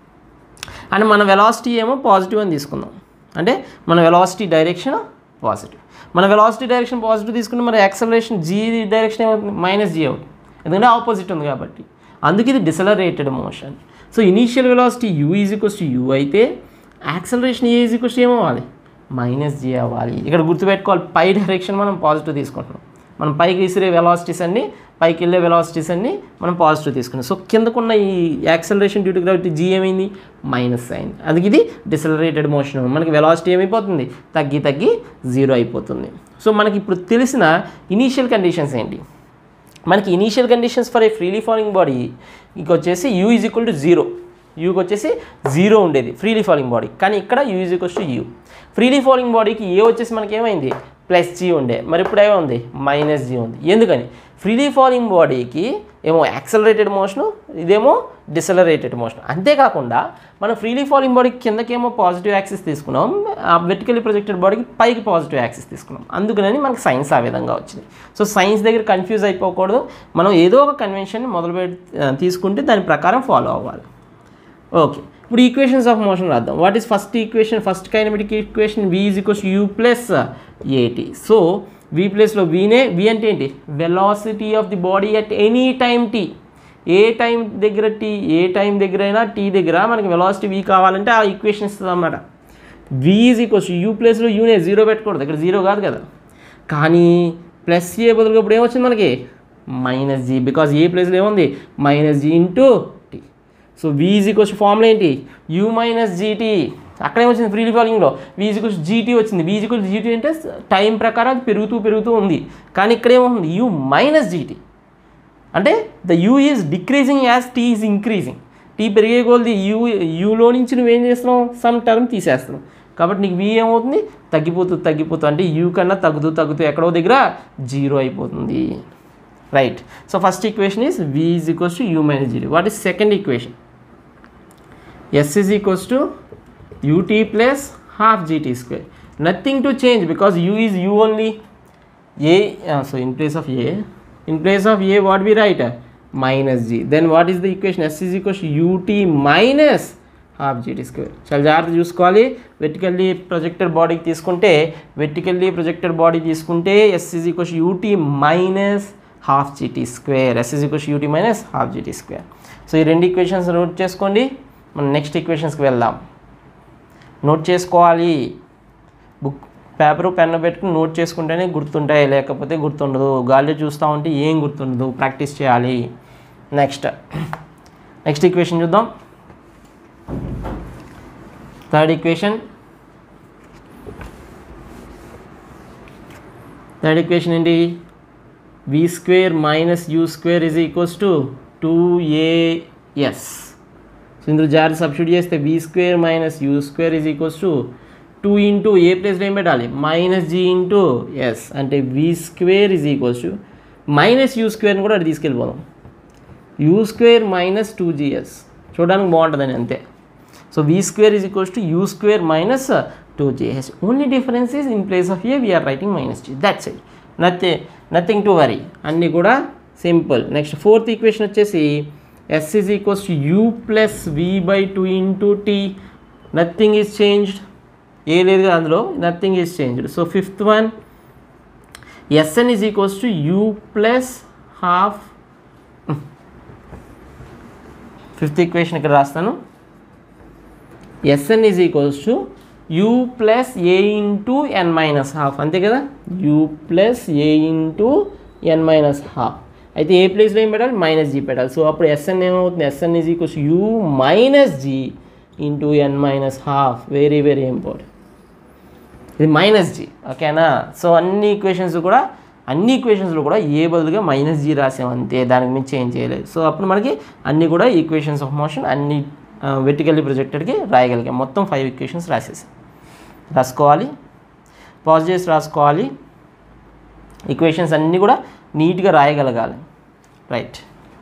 అండ్ మన వెలాసిటీ ఏమో పాజిటివ్ అని తీసుకుందాం. అంటే మన వెలాసిటీ డైరెక్షన్ పాజిటివ్. మన వెలాసిటీ డైరెక్షన్ పాజిటివ్ తీసుకుంటే మరి యాక్సలరేషన్ జీ డైరెక్షన్ ఏమవుతుంది? మైనస్ జీ అవుతుంది. ఎందుకంటే ఆపోజిట్ ఉంది కాబట్టి. అందుకే ఇది decelerated motion. So initial velocity u is equals to u అయితే acceleration a is equals to ఏమవ్వాలి? మైనస్ జీ అవ్వాలి. ఇక్కడ గుర్తుపెట్టుకోవాలి, పై డైరెక్షన్ మనం పాజిటివ్ తీసుకుంటున్నాం. మనం పైకి విసిరే వెలాసిటీస్ అన్ని, పైకి వెళ్ళే వెలాసిటీస్ అన్ని మనం పాజిటివ్ తీసుకున్నాం. సో కిందకున్న ఈ acceleration due to gravity g ఏమైంది? మైనస్ అయింది. అందుకే ఇది డిసలరేటెడ్ మోషన్. మనకి వెలాసిటీ ఏమైపోతుంది? తగ్గి తగ్గి జీరో అయిపోతుంది. సో మనకి ఇప్పుడు తెలిసిన ఇనీషియల్ కండిషన్స్ ఏంటి? మనకి initial conditions for a freely falling body ఇక వచ్చేసి u is equal to zero. యూకి వచ్చేసి జీరో ఉండేది ఫ్రీలీ ఫాలింగ్ బాడీ, కానీ ఇక్కడ u is equals to u. Freely falling బాడీకి ఏ వచ్చేసి మనకి ఏమైంది? ప్లస్ జీ ఉండే, మరి ఇప్పుడు ఏముంది? మైనస్ జీ ఉంది. ఎందుకని? ఫ్రీలీ ఫాలింగ్ బాడీకి ఏమో యాక్సలరేటెడ్ మోషను, ఇదేమో డిసలరేటెడ్ మోషన్. అంతేకాకుండా మనం ఫ్రీలీ ఫాలింగ్ బాడీకి కిందకేమో పాజిటివ్ యాక్సిస్ తీసుకున్నాం, వెర్టికల్లీ ప్రొజెక్టెడ్ బాడీకి పైకి పాజిటివ్ యాక్సిస్ తీసుకున్నాం. అందుకని మనకి సైన్స్ ఆ విధంగా వచ్చింది. సో సైన్స్ దగ్గర కన్ఫ్యూజ్ అయిపోకూడదు. మనం ఏదో ఒక కన్వెన్షన్ మొదలు పెట్టి తీసుకుంటే దాని ప్రకారం ఫాలో అవ్వాలి. ఓకే, ఇప్పుడు ఈక్వేషన్స్ ఆఫ్ మోషన్ రాద్దాం. What is first equation? First kinematic equation v is equals u plus a t. So v ప్లస్లో వీనే, v అంటే ఏంటి? Velocity of the body at any time t. ఏ టైం దగ్గర టీ, ఏ టైం దగ్గర అయినా టీ దగ్గర మనకి వెలాసిటీ v కావాలంటే ఆ ఈక్వేషన్ ఇస్తుంది అన్నమాట. v ఈజ్ ఈక్వల్స్ యూ ప్లస్లో యూనే జీరో పెట్టకూడదు, ఇక్కడ జీరో కాదు కదా. కానీ ప్లస్ ఏ బదులుగా ఇప్పుడు ఏమొచ్చింది మనకి మైనస్ జీ, బికాజ్ ఏ ప్లేస్లో ఏముంది minus g into t. So v is equals formula ఏంటి యూ మైనస్ జీటీ, అక్కడే వచ్చింది ఫ్రీలీ ఫాలింగ్లో వి ఈజ్ ఈక్వల్స్ జీటీ వచ్చింది. వి ఈజ్ ఈక్వల్స్ జీటీ అంటే టైం ప్రకారం అది పెరుగుతూ పెరుగుతూ ఉంది, కానీ ఇక్కడ ఏమవుతుంది యూ మైనస్ జీటీ అంటే the u is decreasing as t is increasing. T పెరిగే కొలది యూ యూలో నుంచి నువ్వేం చేస్తున్నావు సమ్ టర్మ్ తీసేస్తున్నావు, కాబట్టి నీకు వి ఏమవుతుంది తగ్గిపోతూ తగ్గిపోతూ అంటే యూ కన్నా తగ్గుతూ తగ్గుతూ ఎక్కడో దగ్గర జీరో అయిపోతుంది. Right. So first equation is v is equals to u minus g t. What is second equation? S is equals to ut plus half gt square. Nothing to change because u is u only. A, uh, so in place of a, in place of a what we write? Minus g. Then what is the equation? S is equal to ut minus half gt square. చాలా జాగ్రత్త చూసుకోవాలి. వెర్టికల్లీ ప్రొజెక్టెడ్ బాడీకి తీసుకుంటే వెర్టికల్లీ ప్రొజెక్టెడ్ బాడీ తీసుకుంటే s is equal to ut minus half gt square. s is equal to ut minus half gt square. So ఈ రెండు ఈక్వేషన్స్ నోట్ చేసుకోండి. మనం నెక్స్ట్ ఈక్వేషన్స్కి వెళ్దాం. నోట్ చేసుకోవాలి, బుక్ పేపరు పెన్ను పెట్టుకుని నోట్ చేసుకుంటేనే గుర్తుంటాయి, లేకపోతే గుర్తుండదు. గాలిలో చూస్తూ ఉంటే ఏం గుర్తుండదు, ప్రాక్టీస్ చేయాలి. నెక్స్ట్ నెక్స్ట్ ఈక్వేషన్ చూద్దాం. థర్డ్ ఈక్వేషన్ థర్డ్ ఈక్వేషన్ ఏంటి? V square minus u square is equals to two a s. So ఇందులో జాగ్రత్త సబ్స్టిట్యూట్ చేస్తే v square minus u square is equals to two into a ప్లేస్లో ఏం పెట్టాలి మైనస్ జీ ఇంటూ ఎస్, అంటే v square is equals to minus u స్క్వేర్ని కూడా అది తీసుకెళ్ళిపోదాం, u square minus two g s. చూడడానికి బాగుంటుందని అంతే. So v square is equals to u square minus two g s. Only difference is in place of a we're writing minus g. That's it. Nothing nothing to worry, అన్నీ కూడా సింపుల్. నెక్స్ట్ ఫోర్త్ ఈక్వేషన్ వచ్చేసి s is equals to u plus v by two into t. Nothing is changed. A లేదు కదా అందులో, nothing is changed. So fifth one, sn is equals to u plus half. Fifth equation ఇక్కడ రాస్తాను. sn is equals to u plus a into n minus half. అంతే కదా, u plus a into n minus half. అయితే ఏ ప్లేస్లో ఏం పెట్టాలి మైనస్ జీ పెట్టాలి. సో అప్పుడు ఎస్ఎన్ ఏమవుతుంది s n is equals u minus g into n minus half. Very very important, ఇది మైనస్ జీ. ఓకేనా? సో అన్ని ఈక్వేషన్స్ కూడా అన్ని ఈక్వేషన్స్లో కూడా ఏ బదులుగా మైనస్ జీ రాసాం అంతే, దానికి మించి ఏం చేయలేదు. సో అప్పుడు మనకి అన్నీ కూడా ఈక్వేషన్స్ ఆఫ్ మోషన్ అన్ని వెర్టికల్లీ ప్రొజెక్టెడ్కి రాయగలిగాం. మొత్తం ఫైవ్ ఈక్వేషన్స్ రాసేసాం. రాసుకోవాలి, పాజ్ చేసి రాసుకోవాలి. ఈక్వేషన్స్ అన్నీ కూడా నీట్గా రాయగలగాలి. రైట్.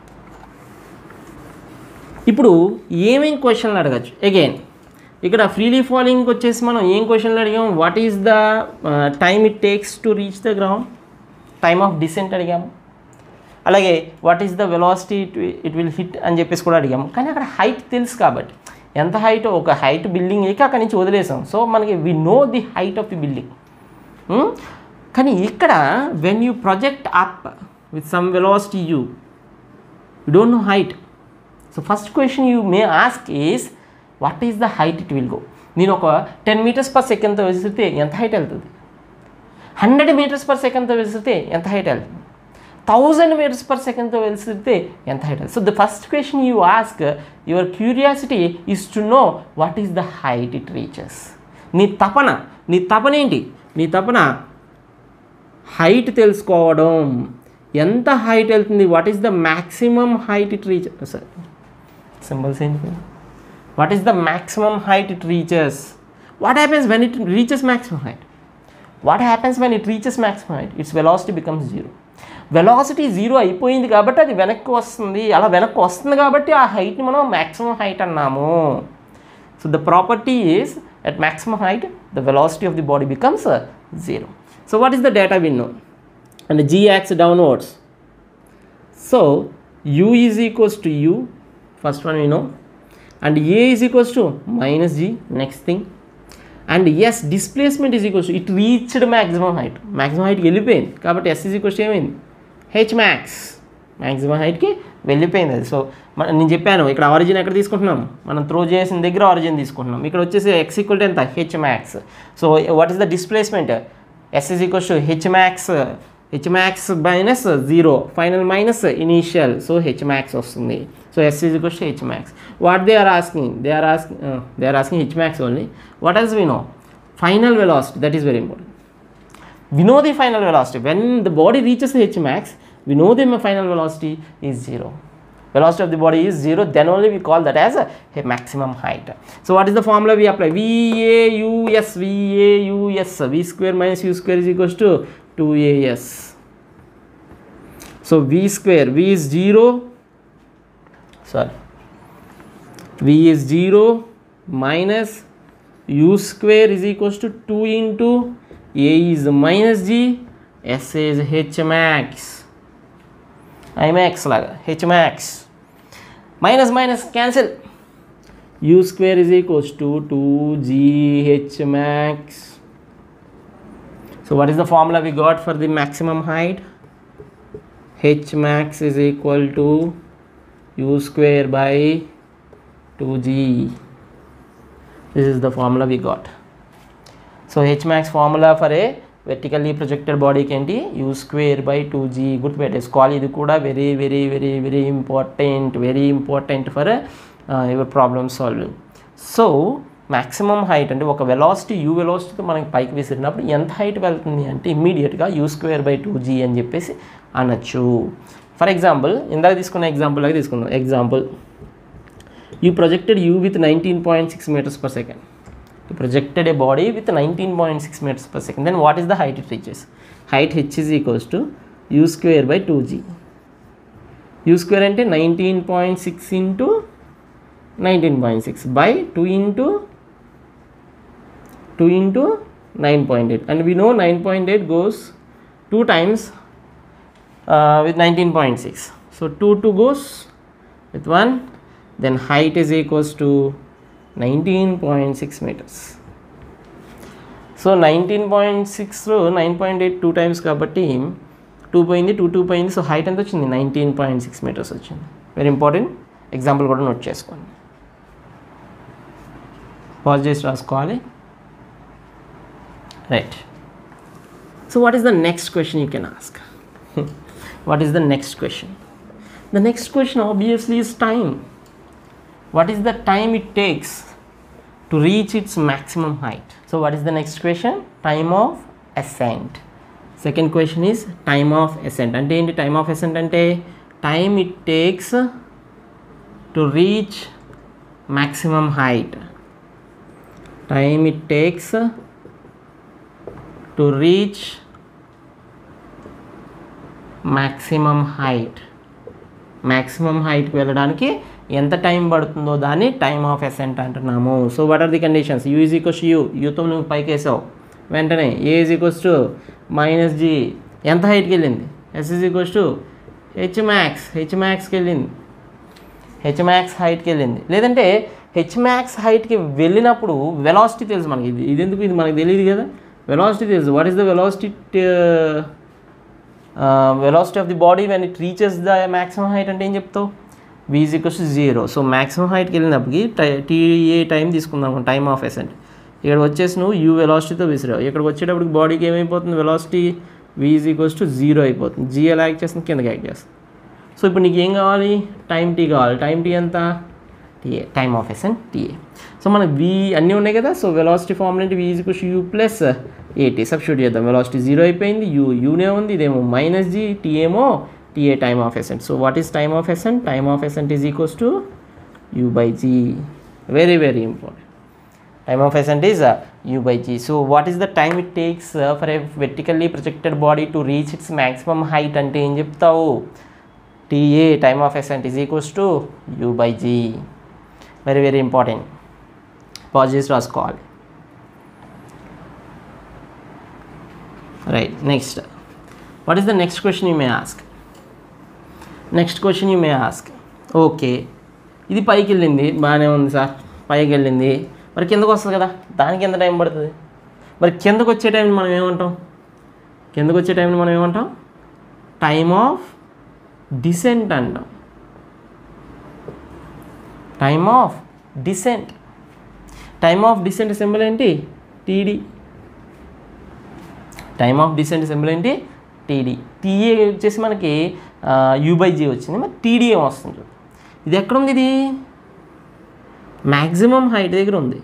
ఇప్పుడు ఏమేం క్వశ్చన్లు అడగచ్చు? అగైన్ ఇక్కడ ఫ్రీలీ ఫాలింగ్కి వచ్చేసి మనం ఏం క్వశ్చన్లు అడిగాం? What is the time it takes to reach the ground, time of descent అడిగాము. అలాగే what is the velocity it will hit అని చెప్పేసి కూడా అడిగాము. కానీ అక్కడ హైట్ తెలుసు కాబట్టి ఎంత హైట్, ఒక హైట్ బిల్డింగ్ ఎక్కి అక్కడి నుంచి వదిలేసాం. సో మనకి we know the height of the building. కానీ ఇక్కడ when you project up with some velocity u you don't know height. So first question you may ask is what is the height it will go. నేను ఒక టెన్ మీటర్స్ పర్ సెకండ్తో విసిరితే ఎంత హైట్ వెళ్తుంది? హండ్రెడ్ మీటర్స్ పర్ సెకండ్తో విసిరితే ఎంత హైట్ వెళ్తుంది? థౌజండ్ మీటర్స్ పర్ సెకండ్తో విసిరితే ఎంత హైట్ వెళ్తుంది? So the first question you ask, your curiosity is to know what is the height it reaches. నీ తపన నీ తపన ఏంటి? నీ తపన హైట్ తెలుసుకోవడం. ఎంత హైట్ వెళ్తుంది? What is the maximum height it reach sir symbols ఏంటి? What is the maximum height it reaches? What happens when it reaches maximum height? What happens when it reaches maximum height? Its velocity becomes zero. Velocity zero అయిపోయింది కాబట్టి అది వెనక్కి వస్తుంది. అలా వెనక్కి వస్తుంది కాబట్టి ఆ హైట్ని మనం మ్యాక్సిమం హైట్ అన్నాము. So the property is at maximum height the velocity of the body becomes zero. So what is the data we know? And g acts downwards. So u is equals to u, first one we know, and a is equals to minus g, next thing, and yes, displacement is equals to it reached maximum height. Maximum height వెళ్ళిపోయింది కాబట్టి s is equals to ఏమైంది h max, maximum height కి వెళ్ళిపోయింది అది. సో నేను చెప్పాను ఇక్కడ ఆరిజిన్ ఎక్కడ తీసుకుంటున్నాం, మనం త్రో చేసిన దగ్గర ఆరిజిన్ తీసుకుంటున్నాం. ఇక్కడ వచ్చేసి x ఈక్వల్ టు ఎంత h max. So what is the displacement? S is equals to h max h max minus zero final minus initial so h max వస్తుంది. So S is equals to h max. What they are asking they are asking they are asking h max only. What else we know? Final velocity, that is very important. We know the final velocity. When the body reaches the H max, we know the final velocity is zero. Velocity of the body is zero, then only we call that as a, a maximum height. So what is the formula we apply? V A U S, V A U S, V square minus U square is equals to two A S. So V square, V is zero, sorry, V is zero minus U square is equals to two into A is minus G, S is H max, I max laga, H max. Minus minus cancel. U square is equals to two G H max. So what is the formula we got for the maximum height? H max is equal to U square by two G. This is the formula we got. So H max formula for a vertically projected body ఏంటి? U square by two G. గుర్తుపెట్టేసుకోవాలి. ఇది కూడా very very very very important very important for your problem solving. So maximum height అంటే ఒక వెలాసిటీ యూ వెలాసిటీతో మనకి పైకి విసిరినప్పుడు ఎంత హైట్ వెళ్తుంది అంటే ఇమ్మీడియట్గా u square by two g అని చెప్పేసి అనొచ్చు. ఫర్ ఎగ్జాంపుల్ ఇందాక తీసుకున్న ఎగ్జాంపుల్ లాగా తీసుకుందాం. Example, u projected u with nineteen point six metres per second. You projected a body with nineteen point six meters per second. Then what is the height it reaches? Height h is equals to u square by two g. U square ante nineteen point six into nineteen point six by two into two into nine point eight. And we know nine point eight goes two times uh, with nineteen point six. So two two goes with one. Then height is equals to nineteen point six meters. So nineteen point six లో nine point eight two times కాబట్టి టూ పోయింది, టూ టూ పోయింది. సో హైట్ ఎంత వచ్చింది? నైన్టీన్ పాయింట్ సిక్స్ మీటర్స్ వచ్చింది. వెరీ ఇంపార్టెంట్ ఎగ్జాంపుల్ కూడా నోట్ చేసుకోండి. పాజ్ చేసి రాసుకోవాలి. Right. So what is the next question you can ask? What is the next question? The next question obviously is time. What is the time it takes to reach its maximum height? So what is the next question? Time of ascent. Second question is time of ascent. Ante enti time of ascent ante time it takes to reach maximum height. Time it takes to reach maximum height. Maximum height కు వెళ్ళడానికి ఎంత టైం పడుతుందో దాన్ని టైమ్ ఆఫ్ అసెంట్ అంటున్నాము. So what are the conditions? U is equals to u, యూతో నువ్వు పైకి వేసావు, వెంటనే a is equals to minus g, ఎంత హైట్కి వెళ్ళింది? S is equals to h max, h మ్యాక్స్కి వెళ్ళింది, హెచ్ మ్యాక్స్ హైట్కి వెళ్ళింది. లేదంటే హెచ్ మ్యాక్స్ హైట్కి వెళ్ళినప్పుడు వెలాసిటీ తెలుసు మనకి. ఇది ఇది ఎందుకు ఇది మనకు తెలియదు కదా. వెలాసిటీ తెలుసు. What is the velocity velocity of the body when it reaches the maximum height అంటే ఏం చెప్తావు? v is equals to zero. So maximum height వెళ్ళినప్పటికి టై టీఏ టైం తీసుకుందాం, టైమ్ ఆఫ్ అసెంట్. ఇక్కడ వచ్చేసి నువ్వు యూ వెలాసిటీతో విసిరావు. ఇక్కడికి వచ్చేటప్పటికి బాడీకి ఏమైపోతుంది? Velocity v is equals to zero అయిపోతుంది. జీ ఎలా యాక్ట్ చేస్తుంది? కిందకి యాక్ట్ చేస్తుంది. సో ఇప్పుడు నీకు ఏం కావాలి? టైం టీ కావాలి. టైం టీ ఎంత? TA, time of ascent TA. So మనకి v అన్నీ ఉన్నాయి కదా. సో వెలాసిటీ ఫార్ములా అంటే v is equals to u plus AT substitute చేద్దాం. వెలాసిటీ జీరో అయిపోయింది, యూ యూనే ఉంది, ఇదేమో మైనస్ జీ, టీ ఏమో TA time of ascent. So what is time of ascent? Time of ascent is equals to u by g. Very very important. Time of ascent is uh, u by g. So what is the time it takes uh, for a vertically projected body to reach its maximum height? Ante em cheptavu? Ta time of ascent is equals to u by g. Very very important. Pause this raskoవాలి. Right. Next. What is the next question you may ask? Next question you may ask, okay ఇది పైకి వెళ్ళింది బాగానే ఉంది సార్, పైకి వెళ్ళింది, మరి కిందకు వస్తుంది కదా, దానికి ఎంత టైం పడుతుంది? మరి కిందకు వచ్చే టైంని మనం ఏమంటాం? కిందకు వచ్చే టైంని మనం ఏమంటాం? టైమ్ ఆఫ్ డిసెంట్ అంటాం. Time of descent. Time of descent symbol ఏంటి? TD. Time of descent symbol ఏంటి? టీడీ. టీఏ వచ్చేసి మనకి యూ బై జీ వచ్చింది, మరి టీడీ ఏం వస్తుంది? ఇది ఎక్కడ ఉంది? ఇది మ్యాక్సిమం హైట్ దగ్గర ఉంది.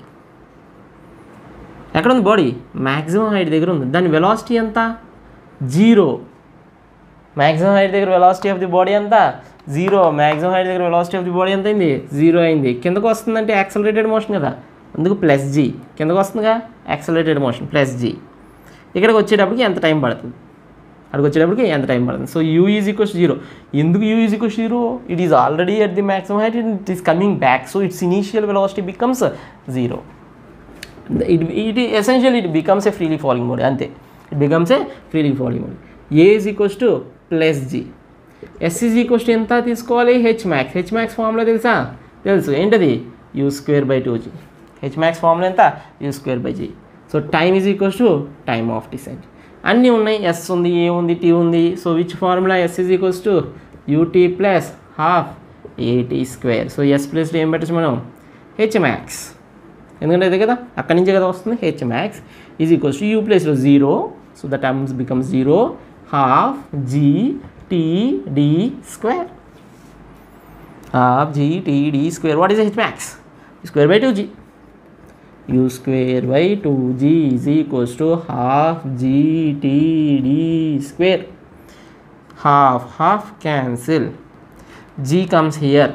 ఎక్కడ ఉంది బాడీ? మ్యాక్సిమం హైట్ దగ్గర ఉంది. దాని వెలాసిటీ ఎంత? జీరో. మ్యాక్సిమం హైట్ దగ్గర వెలాసిటీ ఆఫ్ ది బాడీ ఎంత? జీరో. మ్యాక్సిమం హైట్ దగ్గర వెలాసిటీ ఆఫ్ ది బాడీ ఎంత అయింది? జీరో అయింది. కిందకు వస్తుందంటే యాక్సలరేటెడ్ మోషన్ కదా, అందుకు ప్లస్ జీ. కిందకు వస్తుందిగా యాక్సలరేటెడ్ మోషన్, ప్లస్ జీ. ఇక్కడికి వచ్చేటప్పటికి ఎంత టైం పడుతుంది? అక్కడికి వచ్చేటప్పటికి ఎంత టైం పడుతుంది? So u is equals zero. ఎందుకు u is equals zero? It is already at the maximum height, it is coming back, so its initial velocity becomes zero. It it essential it becomes a freely falling body, అంతే. It becomes a freely falling body. A is equals to plus g. S is equals to ఎంత తీసుకోవాలి? H max. H max formula తెలుసా? తెలుసు. ఏంటది? U square by two g. H max formula ఎంత? U square by g. So time is equals to time of descent. అన్నీ ఉన్నాయి, ఎస్ ఉంది, ఏ ఉంది, టీ ఉంది. So which formula? S is equals to UT plus half ఏటీ స్క్వేర్. సో ఎస్ ప్లస్లో ఏం పెట్టచ్చు మనం? H max. ఎందుకంటే అదే కదా, అక్కడి నుంచే కదా వస్తుంది. H max is equals to u ప్లస్లో zero, so the terms becomes zero, half g t d square. Half g t d square. What is h max? Square by two g. u square by two g is equals to half g t d square. Half half cancel, g comes here.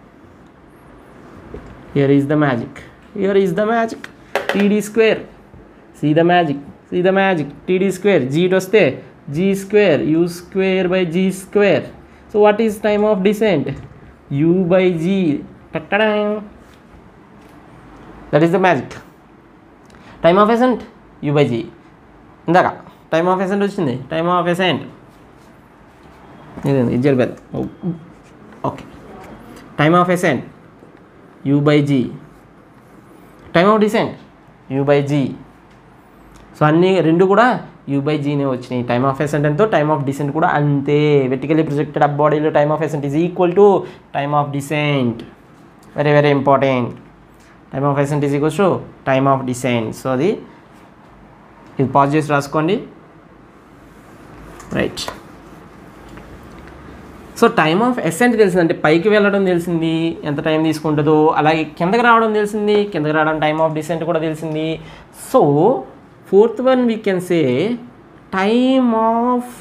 Here is the magic, here is the magic. Td square, see the magic, see the magic. Td square, g to stay, g square, u square by g square. So what is time of descent? U by g. Ta-da! That is the magic. Time of ascent u by g. ఇందాక టైమ్ ఆఫ్ ascent వచ్చింది. టైమ్ ఆఫ్ ascent ఇది ఇది జరిపేది. Okay, time of ascent u by g. Time of descent u by g. So అన్నీ రెండు కూడా u by g నే వచ్చినాయి. టైమ్ ఆఫ్ ascent ఎంతో టైమ్ ఆఫ్ డిసెంట్ కూడా అంతే. వెర్టికల్లీ ప్రొజెక్టెడ్ అప్ బాడీలో time of ascent is equal to time of descent. Very very important. Time of ascent is equals to time of descent. So అది ఇది పాజ్ చేసి రాసుకోండి. Right. So time of ascent తెలిసింది, అంటే పైకి వెళ్ళడం తెలిసింది ఎంత టైం తీసుకుంటుందో, అలాగే కిందకి రావడం తెలిసింది, కిందకి రావడం టైమ్ ఆఫ్ డిసెంట్ కూడా తెలిసింది. So fourth one we can say time of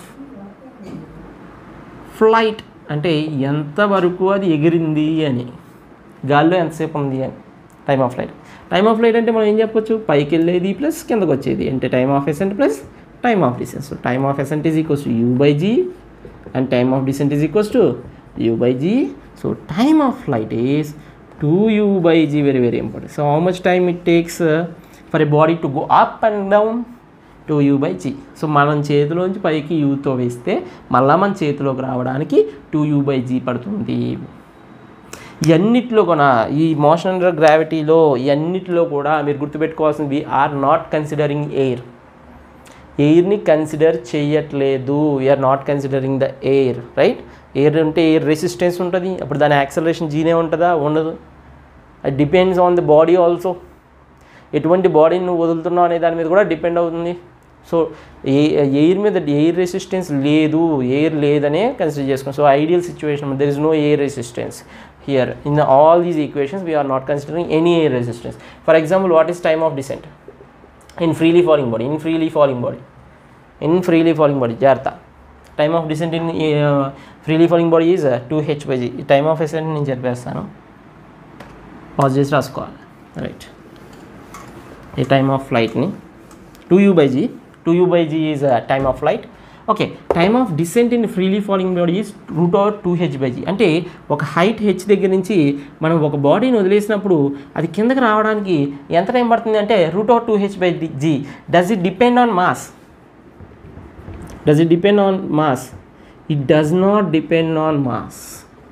flight, అంటే ఎంతవరకు అది ఎగిరింది అని, గాల్లో ఎంతసేపు ఉంది అని. Time of flight. Time of flight అంటే మనం ఏం చెప్పొచ్చు? పైకి వెళ్ళేది ప్లస్ కిందకు వచ్చేది, అంటే time of ascent plus time of descent. So time of ascent is equals to u by g and time of descent is equals to u by g. So time of flight is two u by g. Very very important. So how much time it takes for a body to go up and down? Two u by g. So మనం చేతిలోంచి పైకి యూతో వేస్తే మళ్ళీ మన చేతిలోకి రావడానికి టూ యూ బై జీ పడుతుంది. ఇవన్నిట్లో కూడా ఈ మోషన్ అండర్ గ్రావిటీలో ఇవన్నిటిలో కూడా మీరు గుర్తుపెట్టుకోవాల్సింది, వీఆర్ నాట్ కన్సిడరింగ్ ఎయిర్. ఎయిర్ని కన్సిడర్ చేయట్లేదు. We're not considering the air. Right. Air అంటే ఎయిర్ రెసిస్టెన్స్ ఉంటుంది, అప్పుడు దాని యాక్సలరేషన్ జీనే ఉంటుందా? ఉండదు. అది depends on the body also. ఎటువంటి బాడీని నువ్వు వదులుతున్నావు అనే దాని మీద కూడా డిపెండ్ అవుతుంది. సో ఎయిర్ మీద ఎయిర్ రెసిస్టెన్స్ లేదు, ఎయిర్ లేదనే కన్సిడర్ చేసుకోండి. So ideal situation there is no air resistance. Here in the, all these equations we are not considering any air resistance. For example, what is time of descent in freely falling body? In freely falling body, in freely falling body, jarta. Time of descent in uh, freely falling body is uh, two h by g. Time of ascent నేను చెప్పేస్తాను, పాజ్ చేసి రాసుకోవాలి. రైట్. ఈ టైమ్ ఆఫ్ ఫ్లైట్ని two u by g. Two u by g is time of flight. Okay. Time of descent in freely falling body is root over two h by g. అంటే ఒక హైట్ హెచ్ దగ్గర నుంచి మనం ఒక బాడీని వదిలేసినప్పుడు అది కిందకి రావడానికి ఎంత టైం పడుతుంది అంటే root over two h by g. Does it depend on mass? Does it depend on mass? It does not depend on mass.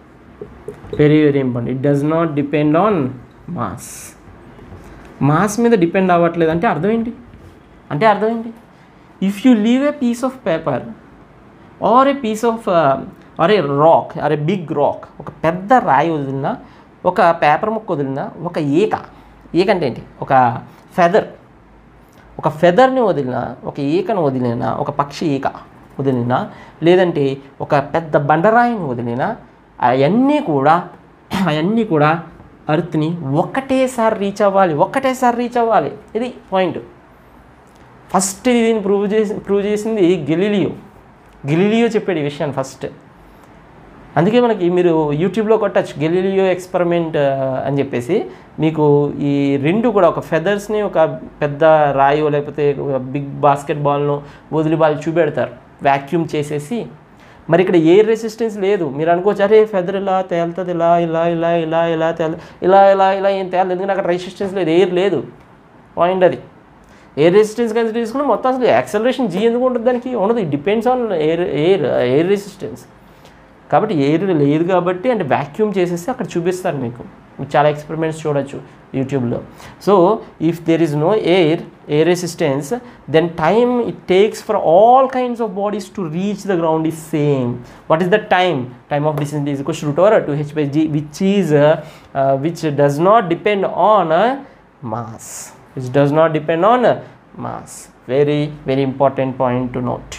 Very very important. It does not depend on mass. Mass మీద డిపెండ్ అవ్వట్లేదు అంటే అర్థం ఏంటి? అంటే అర్థం ఏంటి? If you leave a piece of paper or a piece of uh, or a rock or a big rock, ఒక పెద్ద రాయి వదిలినా, ఒక పేపర్ ముక్క వదిలినా, ఒక ఈక, ఈక అంటే ఏంటి? ఒక ఫెదర్, ఒక ఫెదర్ని వదిలినా, ఒక ఈకను వదిలినా, ఒక పక్షి ఈక వదిలినా లేదంటే ఒక పెద్ద బండరాయిని వదిలినా అవన్నీ కూడా అవన్నీ కూడా అర్త్ని ఒక్కటేసారి రీచ్ అవ్వాలి ఒక్కటేసారి రీచ్ అవ్వాలి ఇది పాయింట్. ఫస్ట్ దీన్ని ప్రూవ్ చేసి ప్రూవ్ చేసింది గెలీలియో. గెలీలియో చెప్పాడు ఈ విషయాన్ని ఫస్ట్. అందుకే మనకి మీరు యూట్యూబ్లో కొట్టచ్చు గెలీలియో ఎక్స్పెరిమెంట్ అని చెప్పేసి. మీకు ఈ రెండు కూడా ఒక ఫెదర్స్ని ఒక పెద్ద రాయో లేకపోతే బిగ్ బాస్కెట్ బాల్ను వదిలి వాళ్ళు చూపెడతారు వ్యాక్యూమ్ చేసేసి. మరి ఇక్కడ ఎయిర్ రెసిస్టెన్స్ లేదు. మీరు అనుకోవచ్చు అరే ఫెదర్ ఇలా తేలుతుంది ఇలా ఇలా ఇలా ఇలా ఇలా తేల ఇలా ఇలా ఇలా ఏం తేలదు ఎందుకంటే అక్కడ రెసిస్టెన్స్ లేదు, ఎయిర్ లేదు. పాయింట్ అది. ఎయిర్ రెసిస్టెన్స్ కన్సిడర్ తీసుకుని మొత్తం అసలు యాక్సలరేషన్ జీ ఎందుకు ఉంటుంది దానికి ఉండదు. It depends on air air air resistance. కాబట్టి ఎయిర్ లేదు కాబట్టి అంటే వ్యాక్యూమ్ చేసేసి అక్కడ చూపిస్తారు మీకు. చాలా ఎక్స్పెరిమెంట్స్ చూడొచ్చు యూట్యూబ్లో. So if there is no air air resistance then time it takes for all kinds of bodies to reach the ground is same. What is the time? Time of descent is equals to root over two h by g which is which does not depend on mass. which does not depend on mass. Very very important point to note.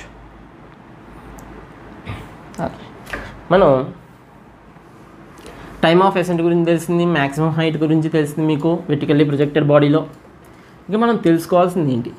Okay. మనం టైమ్ ఆఫ్ ఎసెంట్ గురించి తెలిసింది, మ్యాక్సిమం హైట్ గురించి తెలిసింది మీకు వెర్టికల్లీ ప్రొజెక్టెడ్ బాడీలో. ఇంకా మనం తెలుసుకోవాల్సింది ఏంటి?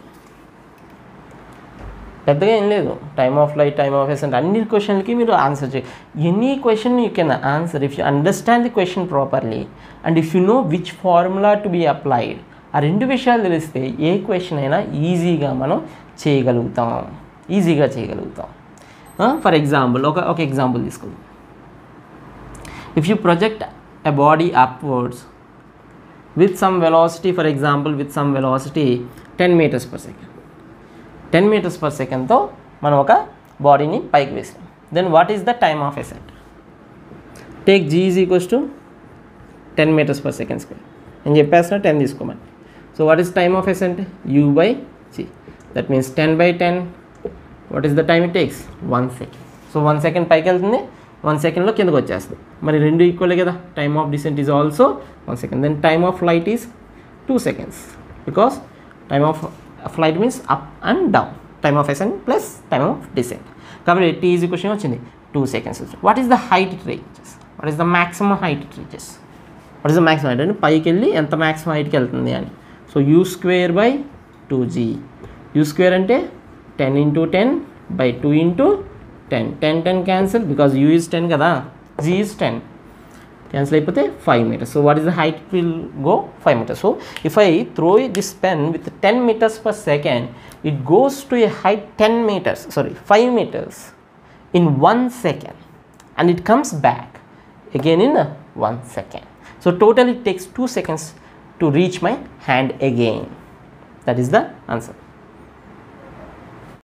పెద్దగా ఏం లేదు. Time of flight, time of ascent అన్ని క్వశ్చన్లకి మీరు ఆన్సర్ చేయ any question you can answer if you understand the question properly and if you know which formula to be applied. ఆ రెండు విషయాలు తెలిస్తే ఏ క్వశ్చన్ అయినా ఈజీగా మనం చేయగలుగుతాం ఈజీగా చేయగలుగుతాం ఫర్ ఎగ్జాంపుల్ ఒక ఒక ఎగ్జాంపుల్ తీసుకుందాం. If you project a body upwards with some velocity, for example with some velocity ten metres per second ten metres per సెకండ్తో మనం ఒక బాడీని పైకి వేసాం. Then what is the time of ascent? Take g is equals to ten metres per second square అని చెప్పేస్తున్నా, టెన్ తీసుకోమని. So what is time of ascent? U by g. That means ten by ten. What is the time it takes? one second. So one second పైకి వెళ్తుంది, one second లో కిందకు వచ్చేస్తుంది. మరి రెండు ఈక్వలే కదా. Time of descent is also one second. Then time of flight is two seconds because time of flight means up and down. Time of ascent plus time of descent. కాబట్టి t is equal వచ్చింది two seconds. What is the height it reaches? What is the maximum height it reaches? What is the maximum height? అంటే పైకి వెళ్ళి ఎంత maximum height కి వెళ్తుంది అని. So u square by two g. U square అంటే ten into ten by two into ten. Ten ten cancel because u is ten కదా, జీ ఈజ్ టెన్. క్యాన్సిల్ అయిపోతే five metres. So what is the height will go five metres. So if I throw this pen with ten metres per second it goes to a height ten metres sorry five metres in one second and it comes back again in one second. So total it takes two seconds to reach my hand again. That is the answer.